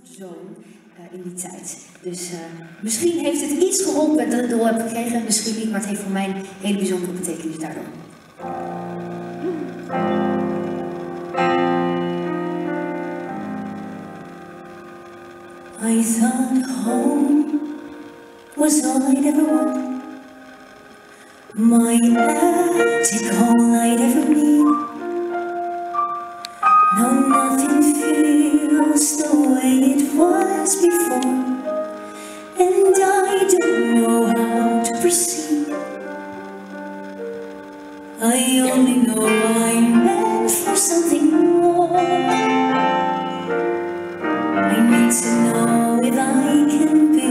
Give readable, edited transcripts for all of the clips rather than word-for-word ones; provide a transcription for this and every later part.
zoon in die tijd. Dus misschien heeft het iets geholpen dat ik het door heb gekregen, misschien niet, maar het heeft voor mij een hele bijzondere betekenis daardoor. I thought home was all I'd ever want, my attic all I'd ever need. No, nothing feels the way it was before, and I don't know how to proceed. I only know I'm meant for something more. I need to know if I can be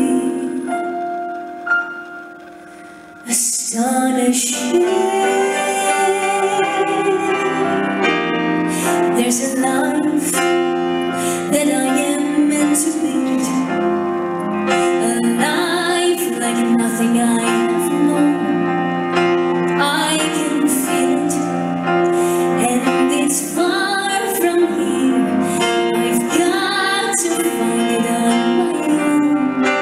astonishing. There's a life that I am meant to lead, a life like nothing I have known. I can feel it, and it's far from here. I've got to find it on my own.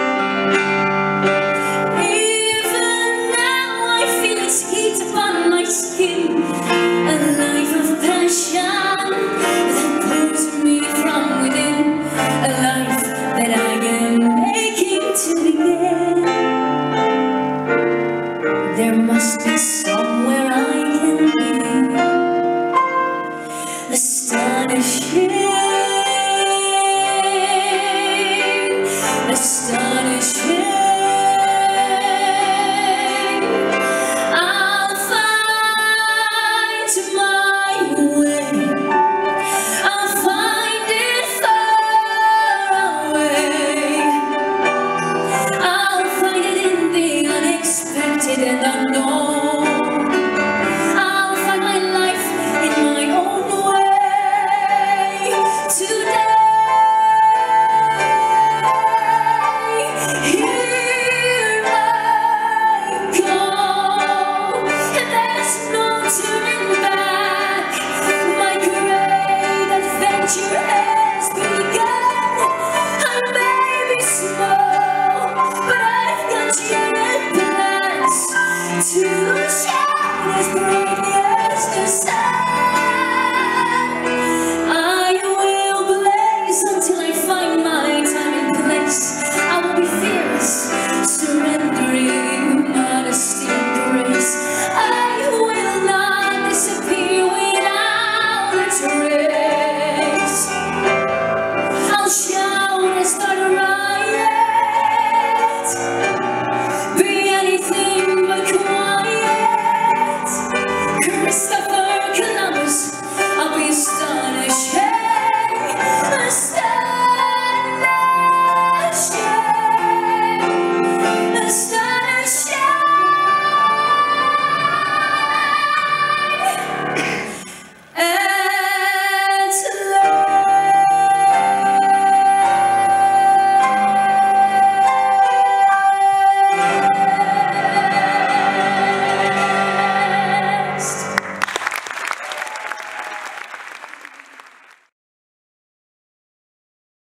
Even now I feel its heat upon my skin, a life of passion that pulls me from within, a life that I am making to begin. There must be somewhere I can be astonishing.